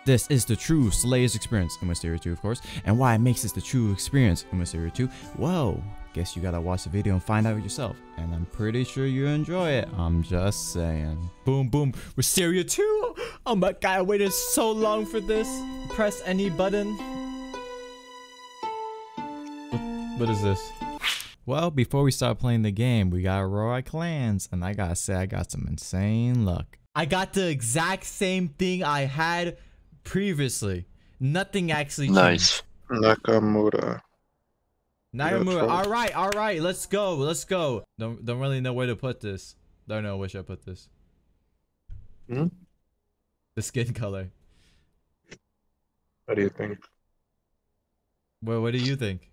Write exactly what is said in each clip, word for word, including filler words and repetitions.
This is the true Slayer's experience in Wisteria two, of course. And why it makes this the true experience in Wisteria two? Well, guess you gotta watch the video and find out yourself. And I'm pretty sure you enjoy it. I'm just saying. Boom, boom. Wisteria two! Oh my god, I waited so long for this. Press any button. What, what is this? Well, before we start playing the game, we got Roy Clans. And I gotta say, I got some insane luck. I got the exact same thing I had previously. Nothing actually changed. Nice. Nakamura. Nakamura. All right, all right. Let's go. Let's go. Don't don't really know where to put this. Don't know where should I put this. Hmm? The skin color. What do you think? Well, what do you think?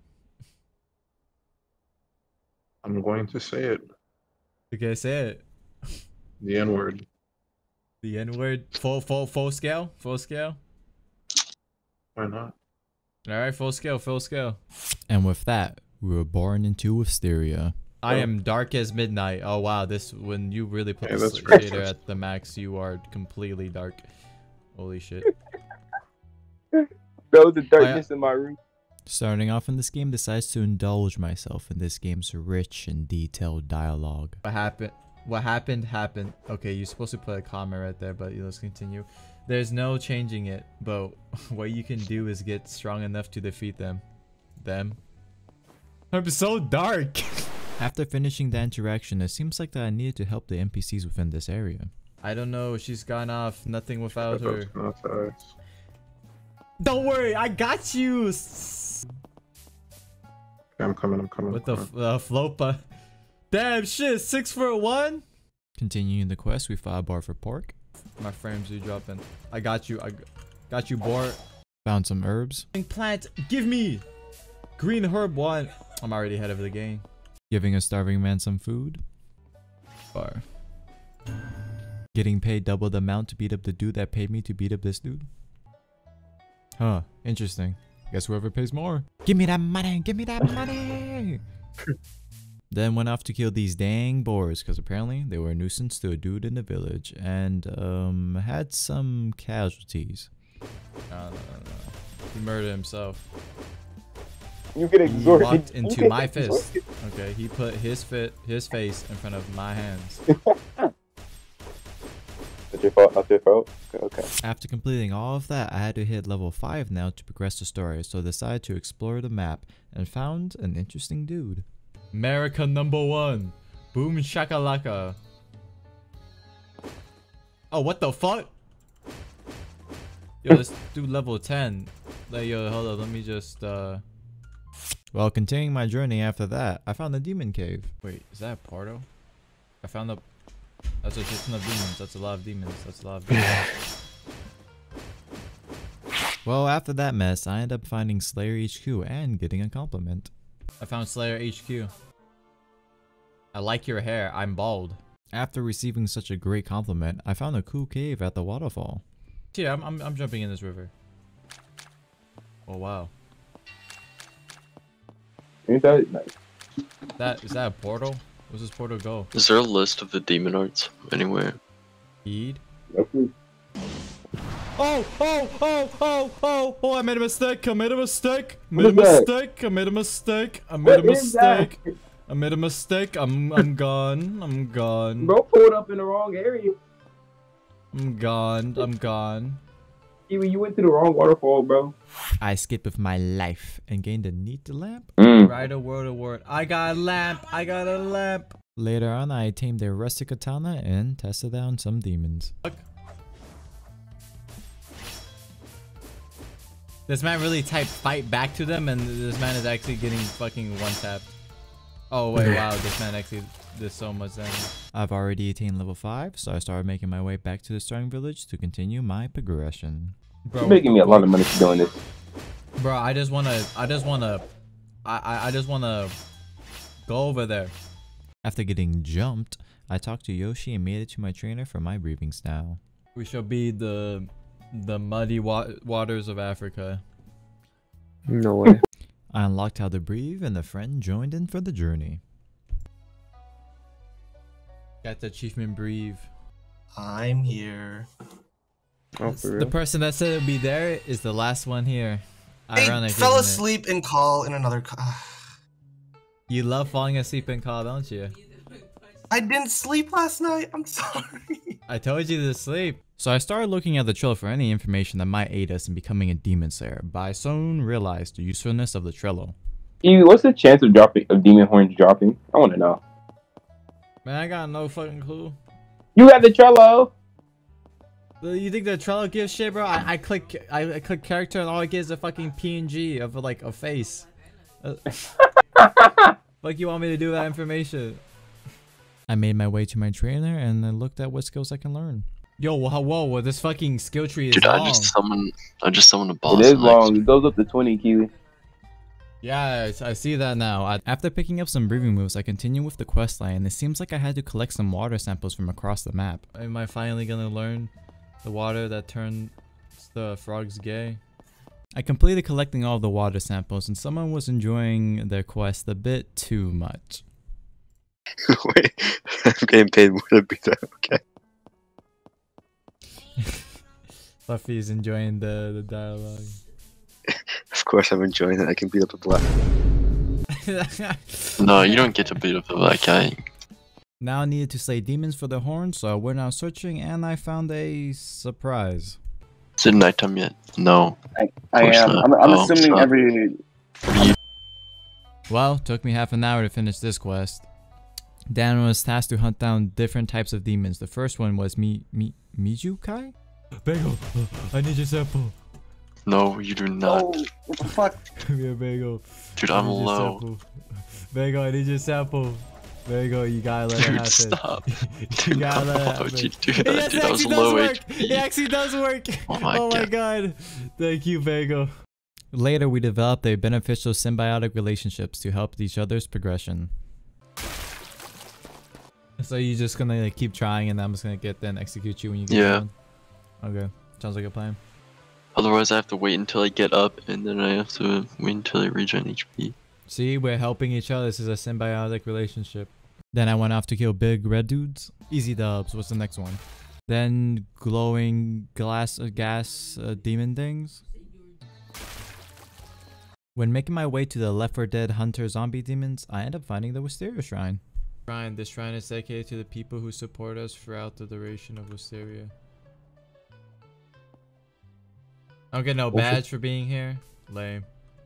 I'm going to say it. Okay, say it. The N word. The N word. Full full full scale. Full scale. Why not? All right, full scale, full scale. And with that, we were born into Wisteria. I am dark as midnight. Oh wow, this when you really put Yeah, the that's shader at the max, you are completely dark. Holy shit. Bro, the darkness in my room. Starting off in this game, decides to indulge myself in this game's rich and detailed dialogue. What happened? What happened happened. Okay, you're supposed to put a comment right there, but let's continue. There's no changing it, but what you can do is get strong enough to defeat them. Them. I'm so dark. After finishing the interaction, it seems like that I needed to help the N P Cs within this area. I don't know. She's gone off. Nothing without her. Don't worry. I got you. Okay, I'm coming. I'm coming. With the uh, flopa. Damn shit. Six for one. Continuing the quest, we found a bar for pork. My frames are dropping. I got you. I got you, board. Found some herbs. Plant. Give me. Green herb one. I'm already ahead of the game. Giving a starving man some food. Bar. Getting paid double the amount to beat up the dude that paid me to beat up this dude. Huh. Interesting. Guess whoever pays more. Give me that money. Give me that money. Then went off to kill these dang boars because apparently they were a nuisance to a dude in the village and um had some casualties. No, no, no, no. He murdered himself. You get exhorted. He walked into my fist. Okay, he put his fit, his face in front of my hands. That's your fault. That's your fault. Okay, okay. After completing all of that, I had to hit level five now to progress the story, so I decided to explore the map and found an interesting dude. America number one. Boom shakalaka. Oh, what the fuck? Yo, let's do level ten. Like, yo, hold up. Let me just, uh... Well, continuing my journey after that, I found a demon cave. Wait, is that a portal? I found a... That's a system of demons. That's a lot of demons. That's a lot of demons. Well, after that mess, I ended up finding Slayer H Q and getting a compliment. I found Slayer H Q. I like your hair. I'm bald. After receiving such a great compliment, I found a cool cave at the waterfall. Yeah, I'm, I'm, I'm jumping in this river. Oh, wow. Ain't that nice? That, is that a portal? Where's this portal go? Is there a list of the demon arts anywhere? Eid? Okay. Oh, oh, oh, oh, oh, oh, I made a mistake. I made a mistake. I made a What is that? mistake. I made a mistake. I made a What is that? mistake. I made a mistake. I'm I'm gone. I'm gone. Bro pulled up in the wrong area. I'm gone. I'm gone. Kiwi, you went to the wrong waterfall, bro. I skipped with my life and gained a neat lamp. Mm. Write a word a word. I got a lamp. I got a lamp. Later on, I tamed a rustic katana and tested out some demons. This man really typed fight back to them, and this man is actually getting fucking one tapped. Oh wait, wow, this man actually did so much damage. I've already attained level five, so I started making my way back to the starting village to continue my progression. Bro, You're making me a lot of money for doing this. Bro, I just wanna, I just wanna, I, I, I just wanna go over there. After getting jumped, I talked to Yoshi and made it to my trainer for my breathing style. We shall be the, the muddy wa waters of Africa. No way. I unlocked how to breathe, and a friend joined in for the journey. Got the achievement breathe. I'm here. Oh, for The real? person that said it'd be there is the last one here. I Ironic, fell isn't it? asleep in call in another call. You love falling asleep in call, don't you? I didn't sleep last night. I'm sorry. I told you to sleep. So I started looking at the Trello for any information that might aid us in becoming a demon slayer, but I soon realized the usefulness of the Trello. Kiwi, what's the chance of dropping of demon horns dropping? I want to know. Man, I got no fucking clue. You got the Trello. You think the Trello gives shit, bro? I, I click I, I click character and all it gives is a fucking P N G of like a face. Uh, like you want me to do that information? I made my way to my trainer and I looked at what skills I can learn. Yo, whoa, whoa, whoa, this fucking skill tree is Dude, long. I just summoned. I just summoned a boss. It is next. long. It goes up to twenty, Kiwi. Yeah, I, I see that now. I, after picking up some breathing moves, I continue with the quest line, and it seems like I had to collect some water samples from across the map. Am I finally gonna learn the water that turns the frogs gay? I completed collecting all the water samples, and someone was enjoying their quest a bit too much. Wait, I'm getting paid more to be there. Okay. Fluffy's enjoying the, the dialogue. Of course, I'm enjoying it. I can beat up a black. No, you don't get to beat up a black guy. Now I needed to slay demons for the horns, so I went out searching, and I found a surprise. Is it nighttime yet? No. I, I course am. not. I'm, I'm Oh, assuming stop. every. Well, took me half an hour to finish this quest. Dan was tasked to hunt down different types of demons. The first one was Mi Mi Mijukai? Bagel, I need your sample. No, you do not. Oh, what the fuck? Come here, Bagel. Dude, I I'm need your low. sample. Bagel, I need your sample. Bagel, you gotta let it Dude, happen. stop. you Dude, gotta let it why happen. would you do Hey, that? yes, Dude, it I was actually low does work. H P. It actually does work. Oh my oh my god. god. Thank you, Bagel. Later, we developed a beneficial symbiotic relationships to help each other's progression. So you're just gonna like, keep trying, and I'm just gonna get then execute you when you get Yeah. done? Okay, sounds like a plan. Otherwise, I have to wait until I get up, and then I have to wait until I regen H P. See, we're helping each other. This is a symbiotic relationship. Then I went off to kill big red dudes. Easy dubs. What's the next one? Then glowing glass uh, gas uh, demon things. When making my way to the Left four Dead Hunter zombie demons, I end up finding the Wisteria Shrine. Shrine. This shrine is dedicated to the people who support us throughout the duration of Wisteria. I don't get no badge for being here. Lame.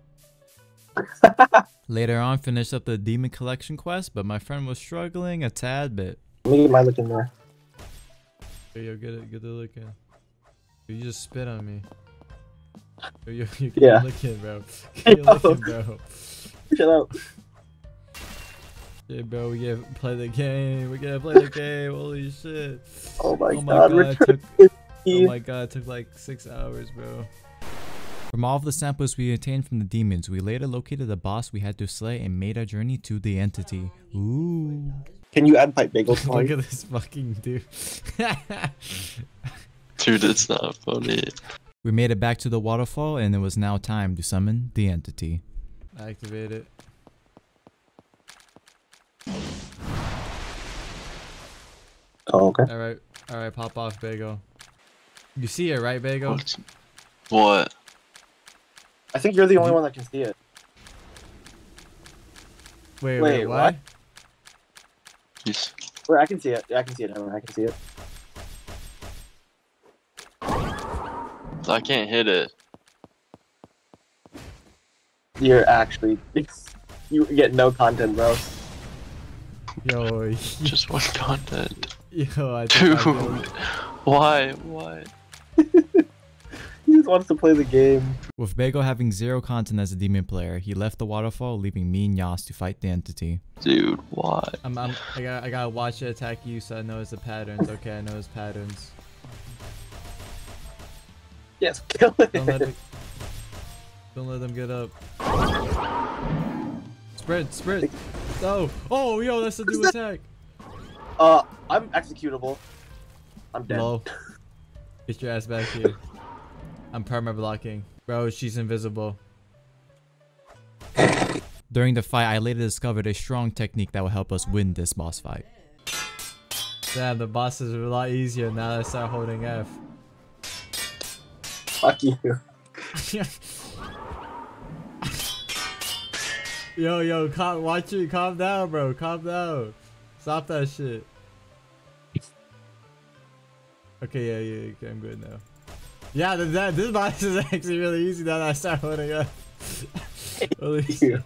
Later on, finished up the demon collection quest, but my friend was struggling a tad bit. Let me get my look in there. Yo, yo, get it, get the look in. You just spit on me. Yo, yo, you get Yeah. the look in, bro. Get your look in, bro. Shut up. Yeah, bro, we gotta play the game. We gotta play the game. Holy shit. Oh my Oh my god. god, We're it took, trying oh my god, it took like six hours, bro. From all of the samples we obtained from the demons, we later located the boss we had to slay and made our journey to the entity. Ooh. Can you add pipe bagels? Look at this fucking dude. Dude, it's not funny. We made it back to the waterfall, and it was now time to summon the entity. Activate it. Oh, okay. Alright, alright, pop off, Bagel. You see it, right, Bagel? What? What? I think you're the only one that can see it. Wait, Wait, wait, what? what? He's... Wait, I can see it. Yeah, I can see it. I can see it. I can't hit it. You're actually... You get no content, bro. Yo, Just one content. yo, I Dude, think I did. why? Why? He just wants to play the game. With Bagel having zero content as a demon player, he left the waterfall, leaving me and Yas to fight the entity. Dude, why? I'm, I'm, I got, I gotta watch it attack you, so I know it's the patterns. Okay, I know his patterns. Yes, kill it. Don't let it, don't let them get up. Spread, spread. Oh, oh, yo, that's a new attack. Uh, I'm executable. I'm dead. Low. Get your ass back here. I'm perma blocking. Bro, she's invisible. During the fight, I later discovered a strong technique that will help us win this boss fight. Damn, the bosses are a lot easier now that I start holding F. Fuck you. Yo, yo, calm, watch it, calm down, bro, calm down. Stop that shit. Okay, yeah, yeah, okay, I'm good now. Yeah, that, that this box is actually really easy now that I start holding up. Holy shit.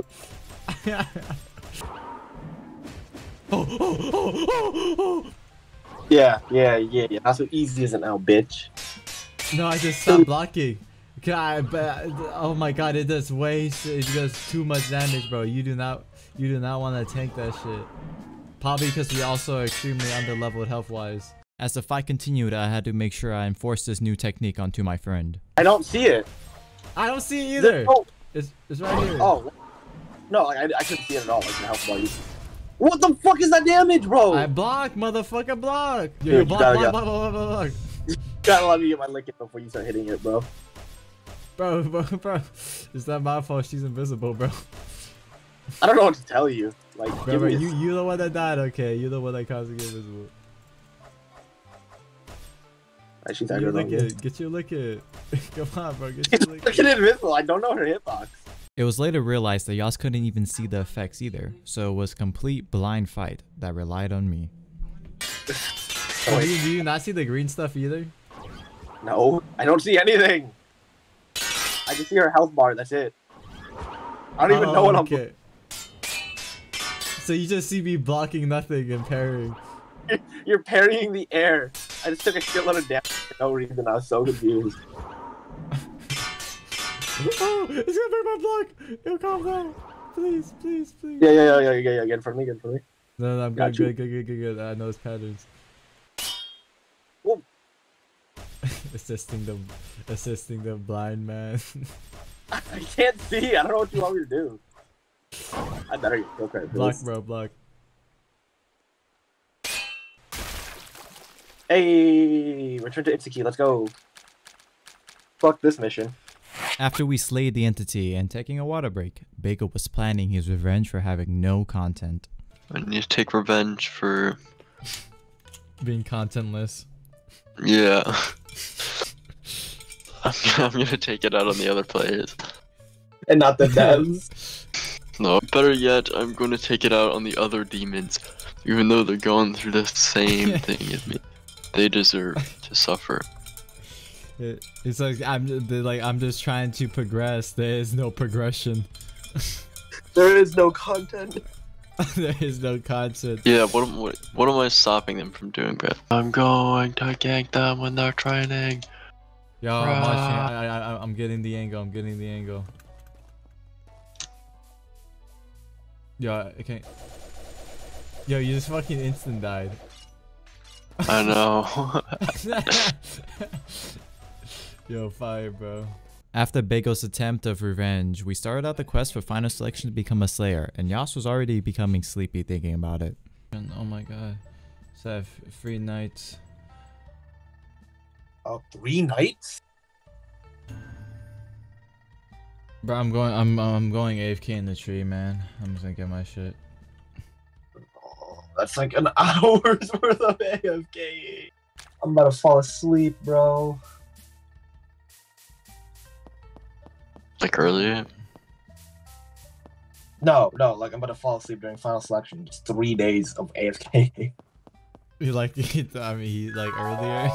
Oh, oh, oh, oh, oh. Yeah, yeah, yeah, yeah. Not so easy as an L, bitch. No, I just stopped blocking. God, but oh my god, it does way, it does too much damage, bro. You do not, you do not want to tank that shit. Probably because we also are extremely under-leveled health-wise. As the fight continued, I had to make sure I enforced this new technique onto my friend. I don't see it. I don't see it either. Oh, it's, it's right here. Oh, no, like, I, I couldn't see it at all. Like the health bar. What the fuck is that damage, bro? I block, motherfucker, block. Yo, Dude, yo, block, gotta, block, yeah. block, block, block, block. You gotta let me get my lick in before you start hitting it, bro. Bro, bro, bro. It's not my fault. She's invisible, bro. I don't know what to tell you. Like, Bro, give bro, me a- you, you the one that died, okay? You the one that caused to get invisible. Right, she's Get your aggroed lick on me. it. Get your lick it. Come on, bro. Get your lick Look it. at invisible. I don't know her hitbox. It was later realized that Yas couldn't even see the effects either, so it was a complete blind fight that relied on me. Oh, Oh, wait. do, you, do you not see the green stuff either? No, I don't see anything. I just see her health bar. That's it. I don't even Oh, know what okay. So you just see me blocking nothing and parrying. I'm. You're parrying the air. I just took a shitload of damage for no reason. I was so confused. Oh, it's gonna break my block! Yo, calm down. Please, please, please. Yeah, yeah, yeah, yeah, yeah, yeah. Get in front of me. Get in front of me. No, no, I'm Got good, you. good, good, good, good, good. I know his patterns. Whoa. assisting the, assisting the blind man. I can't see. I don't know what you want me to do. I better get kill credit for Block, this. bro, block. Hey, return to Itsuki. Let's go. Fuck this mission. After we slayed the entity and taking a water break, Bagel was planning his revenge for having no content. I need to take revenge for... Being contentless. Yeah. I'm, I'm gonna take it out on the other players. And not the devs. No, better yet, I'm gonna take it out on the other demons. Even though they're going through the same thing as me. They deserve to suffer. It, it's like I'm they're like I'm just trying to progress. There is no progression. There is no content. There is no content. Yeah, what am, what, what am I stopping them from doing, bro? I'm going to gank them when they're training. Yo, I'm watching. I, I, I, I'm getting the angle. I'm getting the angle. Yo, I can't. Yo, you just fucking instant died. I know. Yo, fire, bro. After Bagel's attempt of revenge, we started out the quest for final selection to become a slayer, and Yas was already becoming sleepy thinking about it. And oh my god. So I have three nights. Oh, three nights? Bro, I'm going I'm I'm going A F K in the tree, man. I'm just gonna get my shit. Oh, that's like an hour's worth of A F K. I'm about to fall asleep, bro. Like earlier? No, no, like I'm about to fall asleep during final selection. It's three days of A F K. You like I mean he like earlier.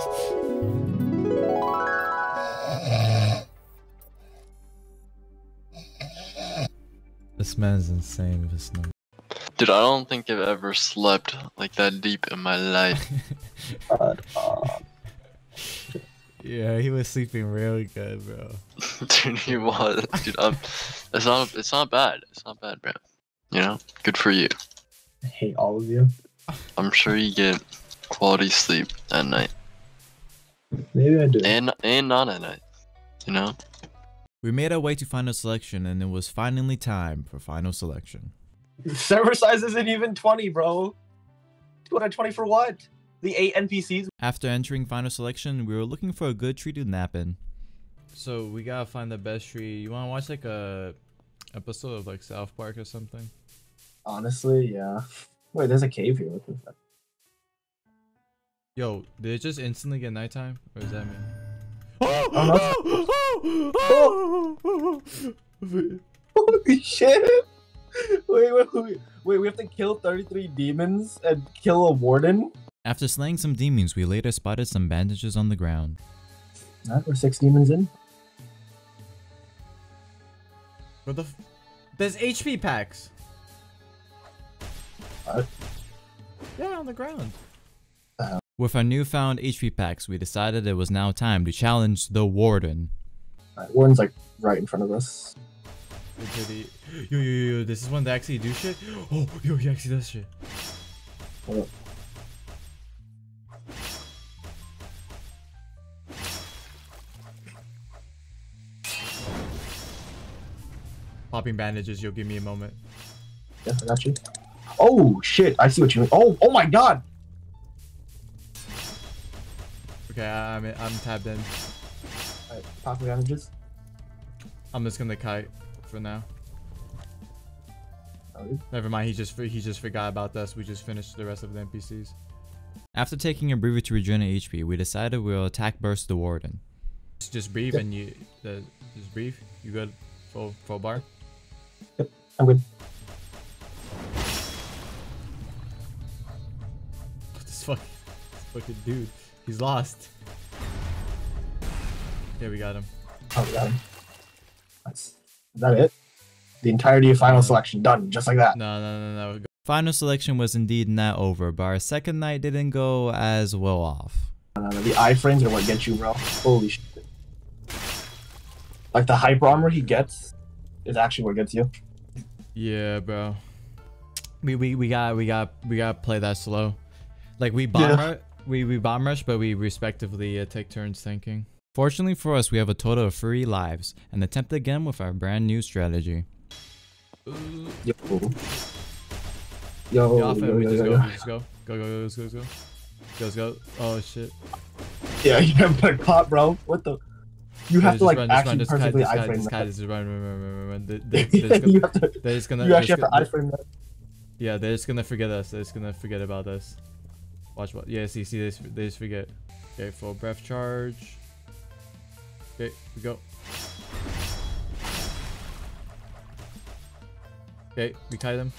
This man's insane with his snore. Dude, I don't think I've ever slept like that deep in my life. But, uh, Yeah, he was sleeping real good, bro. Dude, he was. Dude, I'm, it's not. It's not bad. It's not bad, bro. You know, good for you. I hate all of you. I'm sure you get quality sleep at night, Maybe I do. and and not at night. You know. We made our way to final selection, and it was finally time for final selection. Server size isn't even twenty, bro. two hundred twenty for what? The eight N P Cs? After entering final selection, we were looking for a good tree to nap in. So we gotta find the best tree. You wanna watch like a episode of like South Park or something? Honestly, yeah. Wait, there's a cave here. What the fuck? Yo, did it just instantly get nighttime? What does that mean? Oh, Oh, oh, oh, oh. Holy shit! Wait, wait, wait, wait. We have to kill thirty-three demons and kill a warden. After slaying some demons, we later spotted some bandages on the ground. Alright, we're six demons in. What the? F There's H P packs. What? Yeah, on the ground. Uh, With our newfound H P packs, we decided it was now time to challenge the warden. Alright, warden's like right in front of us. Pretty... Yo, yo, yo, yo, this is one that actually do shit? Oh, yo, he actually does shit. Hold up. Popping bandages, yo, give me a moment. Yeah, I got you. Oh, shit. I see what you mean. Oh, oh my god. Okay, I'm, I'm tabbed in. Alright, popping bandages. I'm just gonna kite for now. Oh, Never mind, he just he just forgot about us. We just finished the rest of the N P Cs. After taking a breather to regenerate H P, we decided we'll attack burst the warden. Just, just breathe Yep. and you the just breathe. You good? Full full bar. Yep, I'm good. This fucking this fucking dude. He's lost. Yeah, we got him. Oh, we got him. Nice. Is that it? The entirety of final selection done, just like that. No, no, no, no. Final selection was indeed not over, but our second night didn't go as well off. No, no, no, the iframes are what get you, bro. Holy shit. Like the hyper armor he gets is actually what gets you. Yeah, bro. We we we got we got we got to play that slow. Like we bomb Yeah. rush, we we bomb rush, but we respectively uh, take turns tanking. Fortunately for us, we have a total of three lives and attempt again with our brand new strategy. Yo. Yo, Get off it, yo, we yo, just yo, go, yo. we just go, go, go, go, let's go, let's go, let's go. Oh shit! Yeah, you have been caught, bro. What the? You have Yeah, to like run, run, actually just kite, perfectly just kite, iframe just that. kite, just run, run, run, run, run, run. They, they, they just you gonna, have to. they're just gonna, You they're actually just have to gonna- iframe that. Yeah, they're just gonna forget us. They're just gonna forget about us. Watch what? Yeah, see, see, they just, they just forget. Okay, full breath charge. Okay, we go. Okay, we kite them.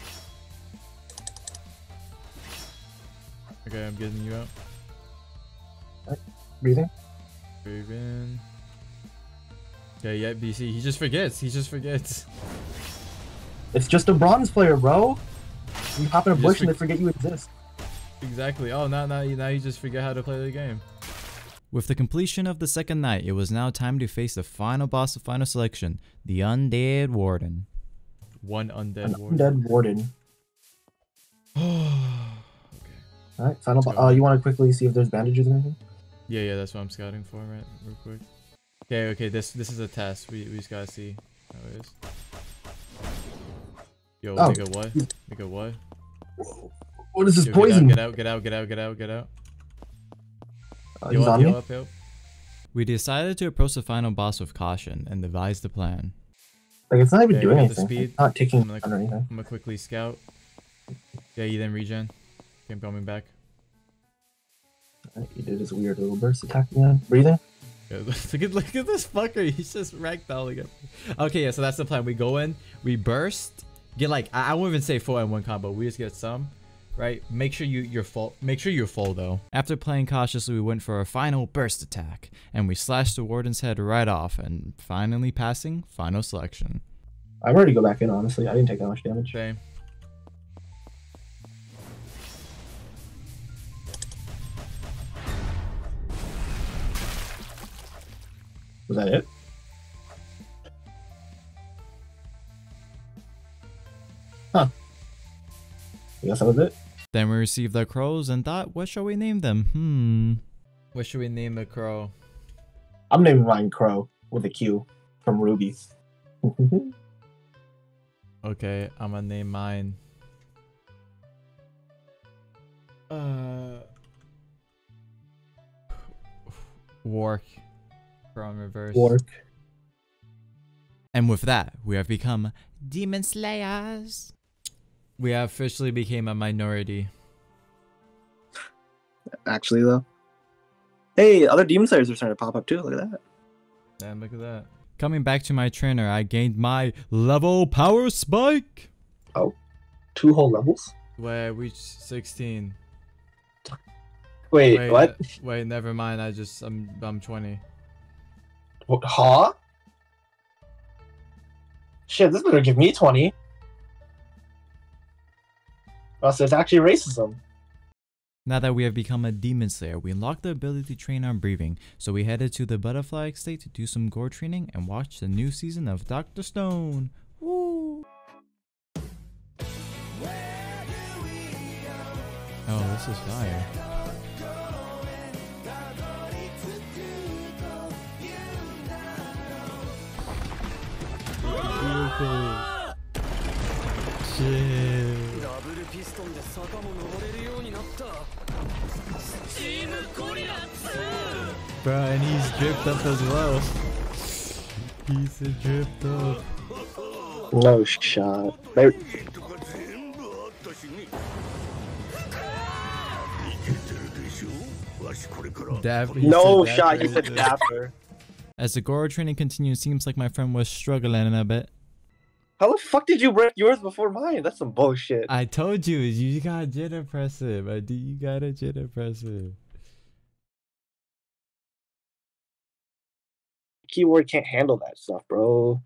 Okay, I'm getting you out. Breathing. Breathe in. Okay, yeah, B C. He just forgets. He just forgets. It's just a bronze player, bro. You hop in a You bush just and they forget you exist. Exactly. Oh, now, now, you, now you just forget how to play the game. With the completion of the second night, it was now time to face the final boss of final selection, the Undead Warden. One Undead An Warden. undead warden. Okay. All right, final. Bo- Let's go. uh, you want to quickly see if there's bandages or anything? Yeah, yeah, that's what I'm scouting for, right? Real quick. Okay, okay, this this is a test. We we just gotta see how it is. Yo, Oh. nigga, what? Nigga, what? What is this Yo, poison? Get out, get out, get out, get out, get out, get out. Uh, Yo he's up, on yo me. up, yo up. We decided to approach the final boss with caution and devised a plan. Like it's not even Okay, doing we got the anything. speed. It's not taking I'm gonna- under anything. I'm gonna quickly scout. Yeah, you then regen. Okay, I'm coming back. Alright, he did his weird little burst attack again. Breathing. Yeah, look at look at this fucker. He's just ragdolling it. Okay, yeah, so that's the plan. We go in, we burst, get like I, I won't even say full in one combo. We just get some, right? Make sure you you're full. Make sure you're full though. After playing cautiously, we went for our final burst attack, and we slashed the warden's head right off, and finally passing final selection. I'm ready to go back in. Honestly, I didn't take that much damage. Same. Was that it? Huh. I guess that was it. Then we received our crows and thought, what shall we name them? Hmm. What should we name the crow? I'm naming mine Crow with a Q from Ruby. Okay, I'm gonna name mine. Uh. Wark. Crow in reverse. Work. And with that, we have become Demon Slayers. We have officially became a minority. Actually, though. Hey, other demon slayers are starting to pop up too. Look at that. Damn, look at that. Coming back to my trainer, I gained my level power spike. Oh, two whole levels? Wait, I reached sixteen. Wait, wait what? Ne wait, never mind. I just, I'm, I'm twenty. What, huh? Shit, this better give me twenty. Oh, so it's actually racism. Now that we have become a demon slayer, we unlocked the ability to train on breathing. So we headed to the butterfly estate to do some gore training and watch the new season of Doctor Stone. Woo! Oh, this is fire. Beautiful. Shit. Bro, and he's dripped up as well. He's a dripped up. No shot. There. Dap, he No said shot, dapper he said right there. dapper. As the gore training continues, seems like my friend was struggling a bit. How the fuck did you break yours before mine? That's some bullshit. I told you, you got jitter press it, but you gotta jitter press it. Keyboard can't handle that stuff, bro.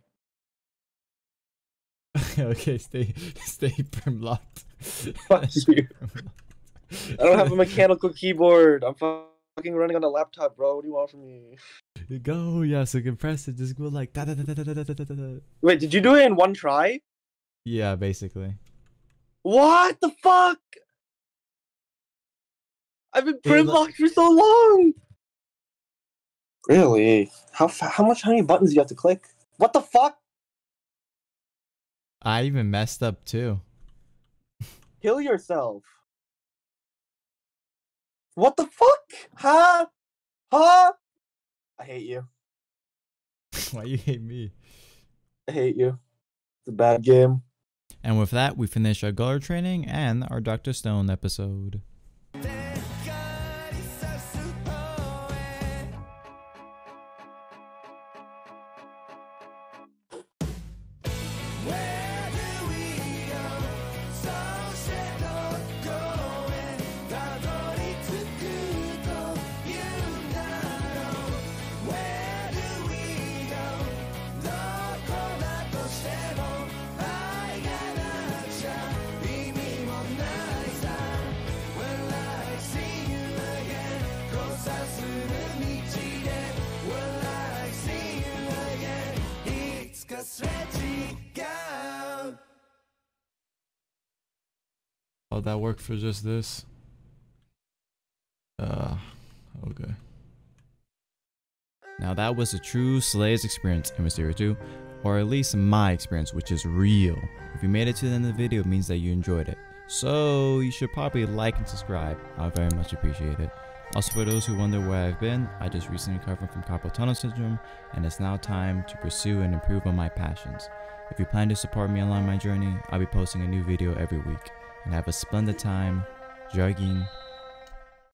Okay, stay, stay perm locked. Fuck you. I don't have a mechanical keyboard. I'm fucking running on a laptop, bro. What do you want from me? Go, yeah, so you can press it, just go like da da da da da da da da da. Wait, did you do it in one try? Yeah, basically. What the fuck? I've been Hey, prim look- locked for so long. Really? How fa how much how many buttons do you have to click? What the fuck? I even messed up too. Kill yourself. What the fuck? Huh? Huh? I hate you. Why you hate me? I hate you. It's a bad game. And with that, we finish our gore training and our Doctor Stone episode. Oh, that worked for just this? Uh, okay. Now that was a true Slay's experience in Wisteria two, or at least my experience, which is real. If you made it to the end of the video, it means that you enjoyed it. So you should probably like and subscribe. I very much appreciate it. Also, for those who wonder where I've been, I just recently recovered from carpal tunnel syndrome, and it's now time to pursue and improve on my passions. If you plan to support me along my journey, I'll be posting a new video every week. And have a splendid time jogging,